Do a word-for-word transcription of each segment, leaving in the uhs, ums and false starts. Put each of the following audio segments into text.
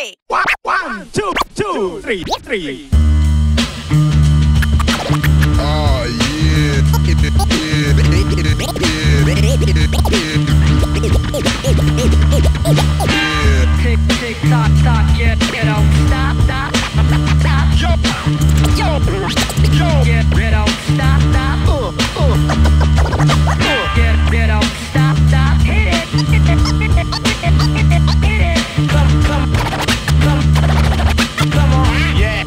three. One, two, two, three, three. Oh yeah. Tick, tick, tock, tock, get, get out, stop, stop, stop. Yo, yo, yo. Get, get out, stop, stop. Uh, uh. Get, get out, stop, stop. Hit it, hit it, hit it. Come, come, come, come on. Yeah.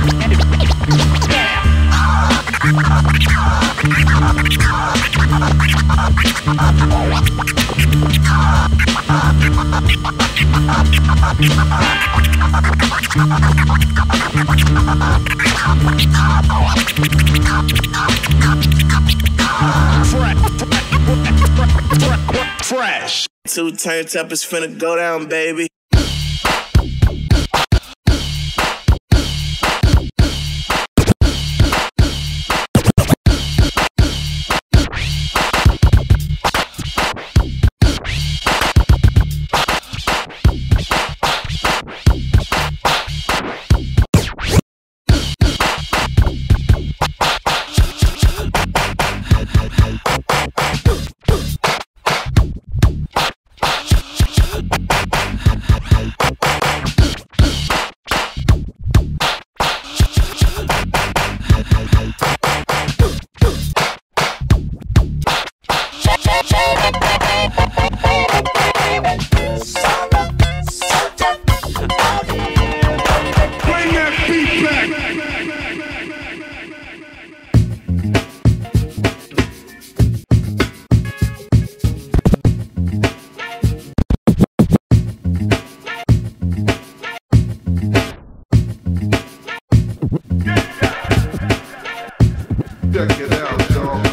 Fresh. Two turntables finna go down, baby. Check it out, y'all.